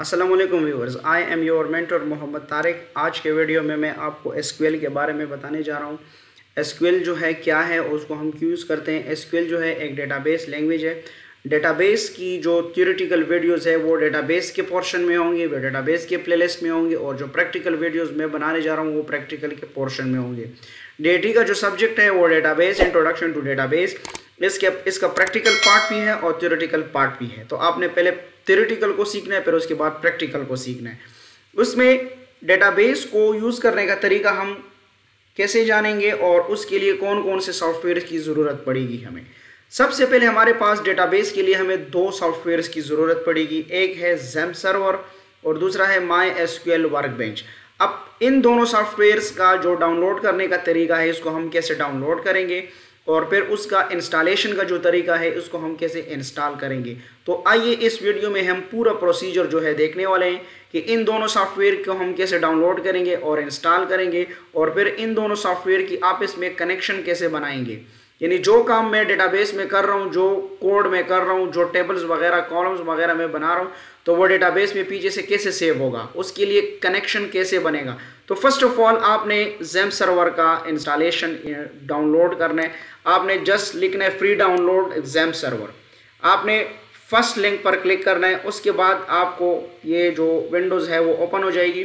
अस्सलाम वालेकुम viewers, I am your mentor Mohammad Tariq. आज के वीडियो में मैं आपको एसक्यूएल के बारे में बताने जा रहा हूँ। एसक्यूएल जो है क्या है और उसको हम क्यों यूज़ करते हैं। एसक्यूएल जो है एक डेटाबेस लैंग्वेज है। डेटाबेस की जो थियोरेटिकल वीडियोस है वो डेटाबेस के पोर्शन में होंगे, वो डेटाबेस के प्लेलिस्ट में होंगे, और जो प्रैक्टिकल वीडियोस मैं बनाने जा रहा हूँ वो प्रैक्टिकल के पोर्शन में होंगे। डेटी का जो सब्जेक्ट है वो डेटाबेस, इंट्रोडक्शन टू डेटाबेस। इसका प्रैक्टिकल पार्ट भी है और थियोरेटिकल पार्ट भी है। तो आपने पहले थियोरेटिकल को सीखना है, फिर उसके बाद प्रैक्टिकल को सीखना है। उसमें डेटाबेस को यूज़ करने का तरीका हम कैसे जानेंगे और उसके लिए कौन कौन से सॉफ्टवेयर की ज़रूरत पड़ेगी हमें। सबसे पहले हमारे पास डेटाबेस के लिए हमें दो सॉफ्टवेयर की ज़रूरत पड़ेगी। एक है XAMPP सर्वर और दूसरा है MySQL वर्कबेंच। अब इन दोनों सॉफ्टवेयर्स का जो डाउनलोड करने का तरीका है, इसको हम कैसे डाउनलोड करेंगे और फिर उसका इंस्टॉलेशन का जो तरीका है उसको हम कैसे इंस्टॉल करेंगे। तो आइए इस वीडियो में हम पूरा प्रोसीजर जो है देखने वाले हैं कि इन दोनों सॉफ्टवेयर को हम कैसे डाउनलोड करेंगे और इंस्टॉल करेंगे, और फिर इन दोनों सॉफ्टवेयर की आपस में कनेक्शन कैसे बनाएंगे। यानी जो काम मैं डेटाबेस में कर रहा हूँ, जो कोड में कर रहा हूँ, जो टेबल्स वगैरह, कॉलम्स वगैरह मैं बना रहा हूँ, तो वो डेटाबेस में पीछे से कैसे सेव होगा, उसके लिए कनेक्शन कैसे बनेगा। तो फर्स्ट ऑफ ऑल आपने XAMPP सर्वर का इंस्टॉलेशन डाउनलोड करना है। आपने जस्ट लिखना है फ्री डाउनलोड XAMPP सर्वर। आपने फर्स्ट लिंक पर क्लिक करना है। उसके बाद आपको ये जो विंडोज़ है वो ओपन हो जाएगी।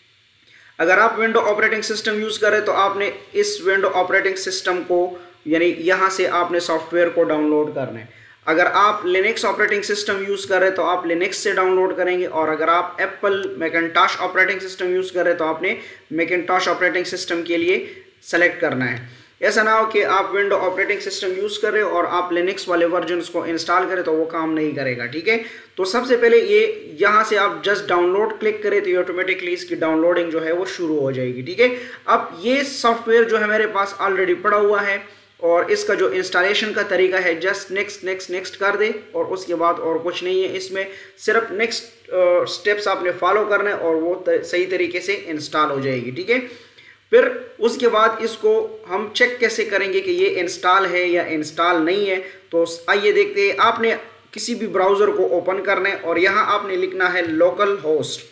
अगर आप विंडो ऑपरेटिंग सिस्टम यूज़ करें तो आपने इस विंडो ऑपरेटिंग सिस्टम को यानी यहाँ से आपने सॉफ्टवेयर को डाउनलोड करना है। अगर आप लिनक्स ऑपरेटिंग सिस्टम यूज़ कर रहे हैं तो आप लिनक्स से डाउनलोड करेंगे, और अगर आप Apple Macintosh operating system use कर रहे हैं तो आपने मैकिन्टॉश ऑपरेटिंग सिस्टम के लिए सेलेक्ट करना है। ऐसा ना हो कि आप विंडो ऑपरेटिंग सिस्टम यूज़ कर रहे हो और आप लिनक्स वाले वर्जन को इंस्टॉल करें तो वो काम नहीं करेगा, ठीक है। तो सबसे पहले ये यहाँ से आप जस्ट डाउनलोड क्लिक करें तो ये ऑटोमेटिकली इसकी डाउनलोडिंग जो है वो शुरू हो जाएगी, ठीक है। अब ये सॉफ्टवेयर जो है मेरे पास ऑलरेडी पड़ा हुआ है और इसका जो इंस्टॉलेशन का तरीका है जस्ट नेक्स्ट नेक्स्ट नेक्स्ट कर दे, और उसके बाद और कुछ नहीं है। इसमें सिर्फ नेक्स्ट स्टेप्स आपने फॉलो करना है और वो सही तरीके से इंस्टॉल हो जाएगी, ठीक है। फिर उसके बाद इसको हम चेक कैसे करेंगे कि ये इंस्टॉल है या इंस्टॉल नहीं है। तो आइए देखते हैं। आपने किसी भी ब्राउज़र को ओपन करना है और यहाँ आपने लिखना है local host,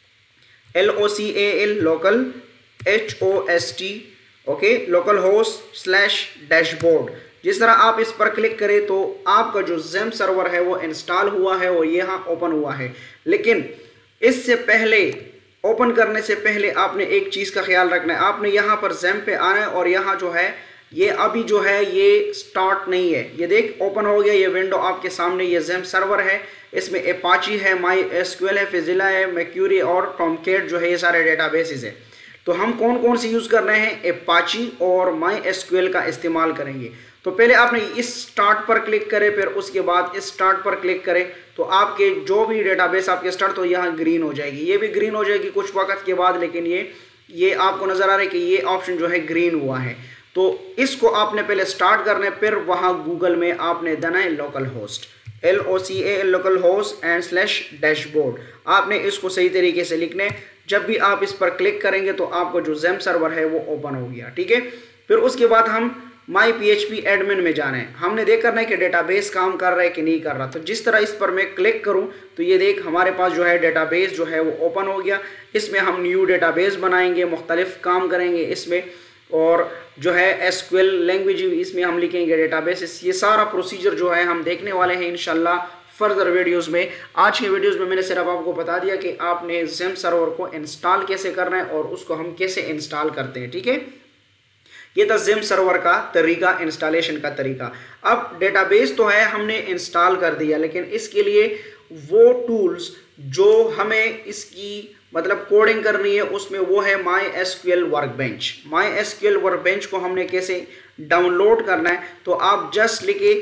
LOCAL local HOST, okay, local host /dashboard. जिस तरह आप इस पर क्लिक करें तो आपका जो XAMPP सर्वर है वो इंस्टॉल हुआ है और यहाँ ओपन हुआ है। लेकिन इससे पहले, ओपन करने से पहले आपने एक चीज़ का ख्याल रखना है। आपने यहाँ पर XAMPP पे आना है और यहाँ जो है ये अभी जो है ये स्टार्ट नहीं है। ये देख ओपन हो गया ये विंडो आपके सामने। ये XAMPP सर्वर है, इसमें अपाची है, MySQL है, फिजिला है, मर्क्यूरी और टॉमकैट जो है, ये सारे डेटाबेसेस है। तो हम कौन कौन से यूज़ कर रहे हैं, अपाची और MySQL का इस्तेमाल करेंगे। तो पहले आपने इस स्टार्ट पर क्लिक करें, फिर उसके बाद इस स्टार्ट पर क्लिक करें तो आपके जो भी डेटाबेस आपके स्टार्ट, तो यहाँ ग्रीन हो जाएगी, ये भी ग्रीन हो जाएगी कुछ वक्त के बाद। लेकिन ये आपको नज़र आ रहा है कि ये ऑप्शन जो है ग्रीन हुआ है। तो इसको आपने पहले स्टार्ट करना है, फिर वहाँ गूगल में आपने देना है local host, LOCAL local host / dashboard. आपने इसको सही तरीके से लिखना है। जब भी आप इस पर क्लिक करेंगे तो आपको जो XAMPP सर्वर है वो ओपन हो गया, ठीक है। फिर उसके बाद हम MyPHP एडमिन में जाना है। हमने देख करना है कि डेटाबेस काम कर रहा है कि नहीं कर रहा। तो जिस तरह इस पर मैं क्लिक करूं तो ये देख हमारे पास जो है डेटाबेस जो है वो ओपन हो गया। इसमें हम न्यू डेटाबेस बनाएंगे, मुख्तलिफ काम करेंगे इसमें, और जो है SQL लैंग्वेज इसमें हम लिखेंगे डेटाबेस। ये सारा प्रोसीजर जो है हम देखने वाले हैं इंशाल्लाह फर्दर वीडियोस में। आज के वीडियोस में मैंने सिर्फ आपको बता दिया कि आपने XAMPP सर्वर को इंस्टॉल कैसे करना है और उसको हम कैसे इंस्टॉल करते हैं, ठीक है। ये था XAMPP सर्वर का तरीका, इंस्टॉलेशन का तरीका। अब डेटाबेस तो है हमने इंस्टॉल कर दिया, लेकिन इसके लिए वो टूल्स जो हमें इसकी मतलब कोडिंग करनी है उसमें वो है MySQL वर्कबेंच। MySQL वर्कबेंच को हमने कैसे डाउनलोड करना है, तो आप जस्ट लिखे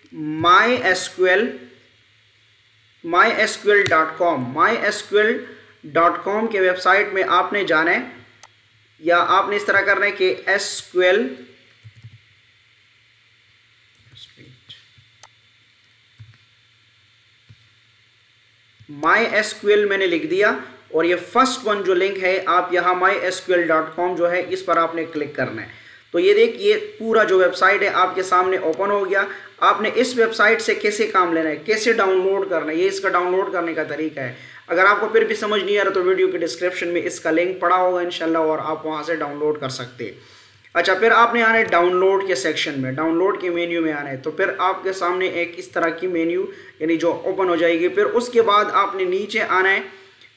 mysql.com के वेबसाइट में आपने जाना है, या आपने इस तरह करना है कि MySQL मैंने लिख दिया, और ये फर्स्ट वन जो लिंक है आप यहाँ mysql.com जो है इस पर आपने क्लिक करना है। तो ये देख ये पूरा जो वेबसाइट है आपके सामने ओपन हो गया। आपने इस वेबसाइट से कैसे काम लेना है, कैसे डाउनलोड करना है, ये इसका डाउनलोड करने का तरीका है। अगर आपको फिर भी समझ नहीं आ रहा तो वीडियो के डिस्क्रिप्शन में इसका लिंक पड़ा होगा इंशाल्लाह, और आप वहाँ से डाउनलोड कर सकते हैं। अच्छा, फिर आपने आना है डाउनलोड के सेक्शन में, डाउनलोड के मेन्यू में आना है। तो फिर आपके सामने एक इस तरह की मेन्यू यानी जो ओपन हो जाएगी। फिर उसके बाद आपने नीचे आना है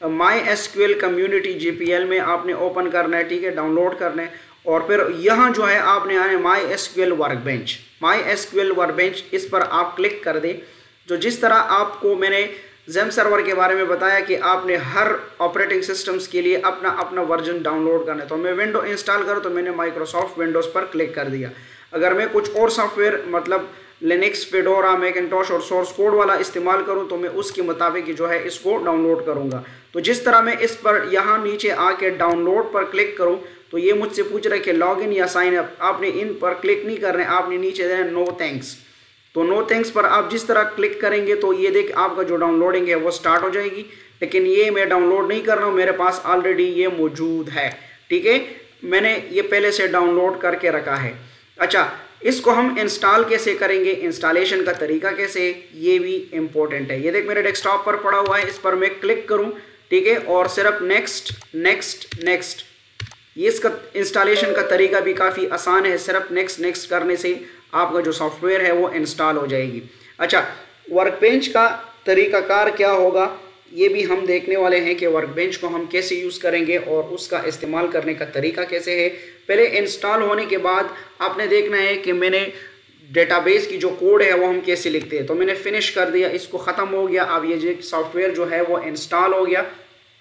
MySQL कम्युनिटी GPL में आपने ओपन करना है, ठीक है, डाउनलोड करना है। और फिर यहाँ जो है आपने आना है MySQL वर्कबेंच, MySQL वर्कबेंच, इस पर आप क्लिक कर दें। जो जिस तरह आपको मैंने ज़ेम सर्वर के बारे में बताया कि आपने हर ऑपरेटिंग सिस्टम्स के लिए अपना अपना वर्जन डाउनलोड करना है। तो मैं विंडो इंस्टॉल करूँ तो मैंने माइक्रोसॉफ्ट विंडोज़ पर क्लिक कर दिया। अगर मैं कुछ और सॉफ्टवेयर मतलब लिनक्स, फेडोरा, मैकिंटोश और सोर्स कोड वाला इस्तेमाल करूं तो मैं उसके मुताबिक जो है इसको डाउनलोड करूंगा। तो जिस तरह मैं इस पर यहाँ नीचे आके डाउनलोड पर क्लिक करूं तो ये मुझसे पूछ रहा है कि लॉगिन या साइन अप। आपने इन पर क्लिक नहीं करना है, आपने नीचे देना है नो थैंक्स। तो नो थैंक्स पर आप जिस तरह क्लिक करेंगे तो ये देख आपका जो डाउनलोडिंग है वो स्टार्ट हो जाएगी। लेकिन ये मैं डाउनलोड नहीं कर रहा हूँ, मेरे पास ऑलरेडी ये मौजूद है, ठीक है, मैंने ये पहले से डाउनलोड करके रखा है। अच्छा, इसको हम इंस्टॉल कैसे करेंगे, इंस्टॉलेशन का तरीका कैसे, ये भी इम्पोर्टेंट है। ये देख मेरे डेस्कटॉप पर पड़ा हुआ है, इस पर मैं क्लिक करूं, ठीक है, और सिर्फ नेक्स्ट नेक्स्ट नेक्स्ट, ये इसका इंस्टॉलेशन का तरीका भी काफ़ी आसान है। सिर्फ नेक्स्ट नेक्स्ट करने से आपका जो सॉफ्टवेयर है वो इंस्टॉल हो जाएगी। अच्छा, वर्कबेंच का तरीकाकार क्या होगा ये भी हम देखने वाले हैं कि वर्कबेंच को हम कैसे यूज़ करेंगे और उसका इस्तेमाल करने का तरीका कैसे है। पहले इंस्टॉल होने के बाद आपने देखना है कि मैंने डेटाबेस की जो कोड है वो हम कैसे लिखते हैं। तो मैंने फिनिश कर दिया, इसको ख़त्म हो गया। अब ये सॉफ्टवेयर जो है वो इंस्टॉल हो गया।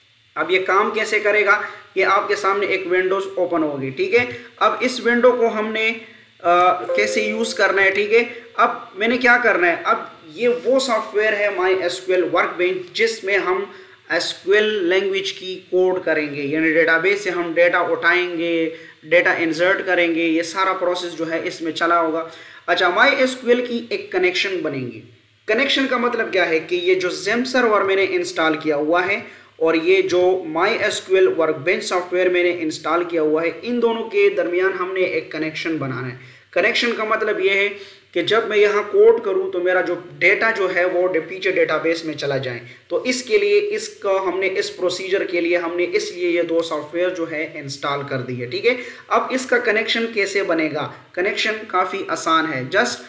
अब ये काम कैसे करेगा, ये आपके सामने एक विंडोज़ ओपन होगी, ठीक है। अब इस विंडो को हमने कैसे यूज़ करना है, ठीक है। अब मैंने क्या करना है, अब ये वो सॉफ्टवेयर है MySQL वर्कबेंच जिसमें हम SQL लैंग्वेज की कोड करेंगे, यानी डेटाबेस से हम डेटा उठाएंगे, डेटा इंसर्ट करेंगे, ये सारा प्रोसेस जो है इसमें चला होगा। अच्छा, MySQL की एक कनेक्शन बनेगी। कनेक्शन का मतलब क्या है कि ये जो ज़ेम सर्वर मैंने इंस्टॉल किया हुआ है और ये जो MySQL वर्कबेंच सॉफ्टवेयर मैंने इंस्टॉल किया हुआ है, इन दोनों के दरमियान हमने एक कनेक्शन बनाना है। कनेक्शन का मतलब ये है कि जब मैं यहाँ कोड करूँ तो मेरा जो डेटा जो है वो पीछे डेटाबेस में चला जाए। तो इसके लिए इसका हमने इस प्रोसीजर के लिए हमने इसलिए ये दो सॉफ्टवेयर जो है इंस्टॉल कर दी है, ठीक है। अब इसका कनेक्शन कैसे बनेगा, कनेक्शन काफ़ी आसान है। Just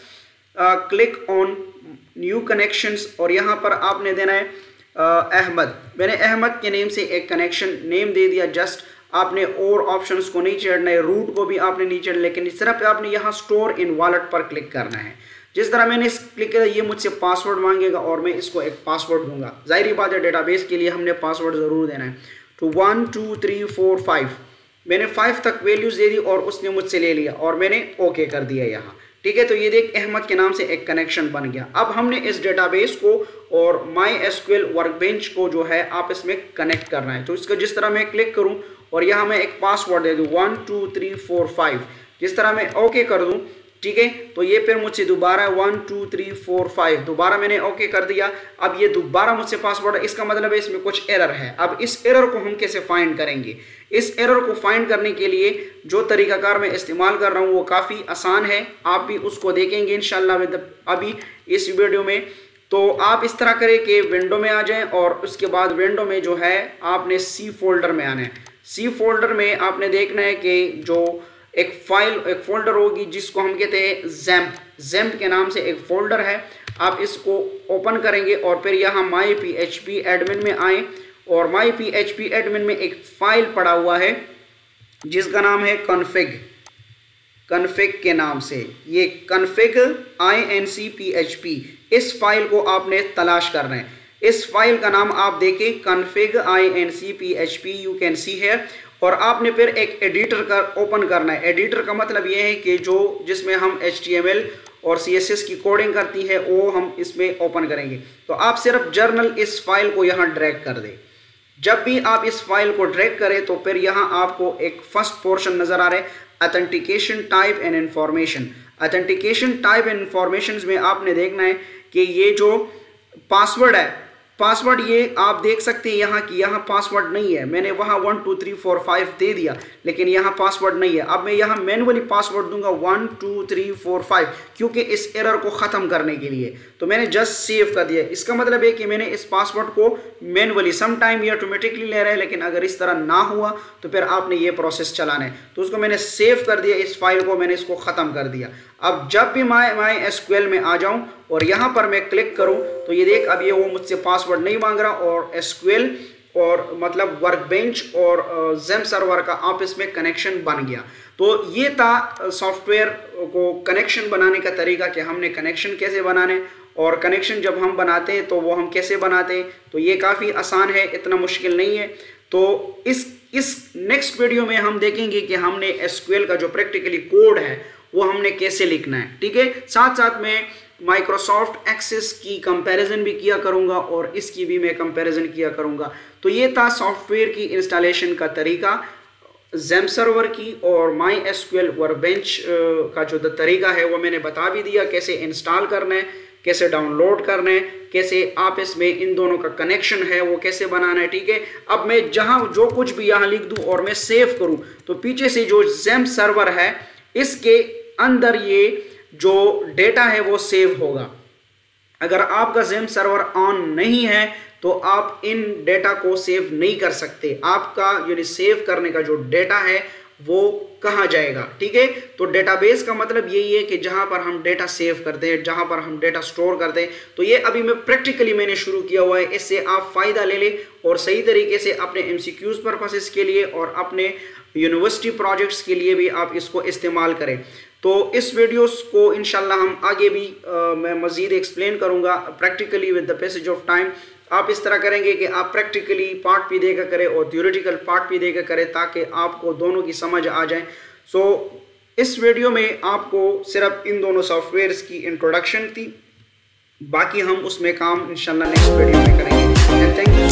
click on new connections और यहाँ पर आपने देना है अहमद। मैंने अहमद के नेम से एक कनेक्शन नेम दे दिया। जस्ट आपने और ऑप्शंस को नहीं छेड़ना है, रूट को भी आपने नहीं छेड़ना, लेकिन सिर्फ आपने यहाँ स्टोर इन वॉलेट पर क्लिक करना है। जिस तरह मैंने इस क्लिक किया ये मुझसे पासवर्ड मांगेगा और मैं इसको एक पासवर्ड दूंगा। जाहिर बात है डेटाबेस के लिए हमने पासवर्ड ज़रूर देना है। तो 1 2 3 4 5 मैंने 5 तक वैल्यूज़ दे दी और उसने मुझसे ले लिया और मैंने ओके कर दिया यहाँ, ठीक है। तो ये देख अहमद के नाम से एक कनेक्शन बन गया। अब हमने इस डेटाबेस को और MySQL वर्कबेंच को जो है आपस में कनेक्ट करना है। तो इसका जिस तरह मैं क्लिक करूं और यहाँ मैं एक पासवर्ड दे दूं 1 2 3 4 5, जिस तरह मैं ओके कर दूं, ठीक है, तो ये फिर मुझसे दोबारा 1 2 3 4 5 दोबारा मैंने ओके कर दिया। अब ये दोबारा मुझसे पासवर्ड है, इसका मतलब है इसमें कुछ एरर है। अब इस एरर को हम कैसे फाइंड करेंगे, इस एरर को फाइंड करने के लिए जो तरीकाकार मैं इस्तेमाल कर रहा हूँ वो काफ़ी आसान है। आप भी उसको देखेंगे इंशाल्लाह अभी इस वीडियो में। तो आप इस तरह करें कि विंडो में आ जाएं और उसके बाद विंडो में जो है आपने सी फोल्डर में आना है। सी फोल्डर में आपने देखना है कि जो एक फोल्डर होगी जिसको हम कहते हैं ज़ैम्प के नाम से एक फोल्डर है। आप इसको ओपन करेंगे और फिर यहाँ MyPHP एडमिन में आए और MyPHP एडमिन में एक फाइल पड़ा हुआ है जिसका नाम है कन्फिग के नाम से, ये कन्फिग -PHP। इस फाइल को आपने तलाश करना है। इस फाइल का नाम आप देखें config -PHP, you can see here. और आपने फिर एक एडिटर का ओपन करना है। एडिटर का मतलब ये है कि जिसमें हम HTML और CSS की कोडिंग करती है वो हम इसमें ओपन करेंगे। तो आप सिर्फ जर्नल इस फाइल को यहाँ ड्रैग कर दें। जब भी आप इस फाइल को ड्रैग करें तो फिर यहाँ आपको एक फर्स्ट पोर्शन नज़र आ रहा है, authentication type and information. Authentication type and information में आपने देखना है कि ये जो पासवर्ड है पासवर्ड ये आप देख सकते हैं यहाँ की यहाँ पासवर्ड नहीं है, मैंने वहाँ 1 2 3 4 5 दे दिया, लेकिन यहाँ पासवर्ड नहीं है। अब मैं यहाँ मैनुअली पासवर्ड दूंगा 1 2 3 4 5, क्योंकि इस एरर को ख़त्म करने के लिए। तो मैंने जस्ट सेव कर दिया। इसका मतलब है कि मैंने इस पासवर्ड को मैनुअली, सम टाइम ये ऑटोमेटिकली ले रहा है, लेकिन अगर इस तरह ना हुआ तो फिर आपने ये प्रोसेस चलाना है। तो उसको मैंने सेव कर दिया, इस फाइल को मैंने इसको ख़त्म कर दिया। अब जब भी माई एसक्यूएल में आ जाऊं और यहाँ पर मैं क्लिक करूं तो ये देख, अब ये वो मुझसे पासवर्ड नहीं मांग रहा और एसक्यूएल और मतलब वर्कबेंच और जेम सर्वर का आपस में कनेक्शन बन गया। तो ये था सॉफ्टवेयर को कनेक्शन बनाने का तरीका कि हमने कनेक्शन कैसे बनाने, और कनेक्शन जब हम बनाते हैं तो वो हम कैसे बनाते हैं। तो ये काफ़ी आसान है, इतना मुश्किल नहीं है। तो इस नेक्स्ट वीडियो में हम देखेंगे कि हमने एसक्यूएल का जो प्रैक्टिकली कोड है वो हमने कैसे लिखना है, ठीक है। साथ साथ में माइक्रोसॉफ्ट एक्सेस की कंपैरिजन भी किया करूंगा और इसकी भी मैं कंपैरिजन किया करूंगा। तो ये था सॉफ्टवेयर की इंस्टॉलेशन का तरीका जेम सर्वर की, और माई एसक्यूएल वर्कबेंच का जो तरीका है वो मैंने बता भी दिया, कैसे इंस्टॉल करना है, कैसे डाउनलोड करना है, कैसे आप इसमें इन दोनों का कनेक्शन है वो कैसे बनाना है, ठीक है। अब मैं जहां जो कुछ भी यहाँ लिख दूं और मैं सेव करूं तो पीछे से जो जेम सर्वर है इसके अंदर ये जो डेटा है वो सेव होगा। अगर आपका जेम सर्वर ऑन नहीं है तो आप इन डेटा को सेव नहीं कर सकते। आपका यानी सेव करने का जो डेटा है वो कहाँ जाएगा, ठीक है। तो डेटाबेस का मतलब यही है कि जहां पर हम डेटा सेव करते हैं, जहां पर हम डेटा स्टोर करते हैं। तो ये अभी मैं प्रैक्टिकली मैंने शुरू किया हुआ है, इससे आप फायदा ले लें और सही तरीके से अपने एमसीक्यूज पर्पसेस के लिए और अपने यूनिवर्सिटी प्रोजेक्ट्स के लिए भी आप इसको इस्तेमाल करें। तो इस वीडियोस को इंशाल्लाह हम आगे भी मैं मज़ीद एक्सप्लेन करूंगा practically with the passage of time. आप इस तरह करेंगे कि आप प्रैक्टिकली पार्ट भी देखा करें और थ्योरेटिकल पार्ट भी देखा करें ताकि आपको दोनों की समझ आ जाए। सो इस वीडियो में आपको सिर्फ इन दोनों सॉफ्टवेयर्स की इंट्रोडक्शन थी, बाकी हम उसमें काम इंशाल्लाह नेक्स्ट वीडियो में करेंगे। Thank you.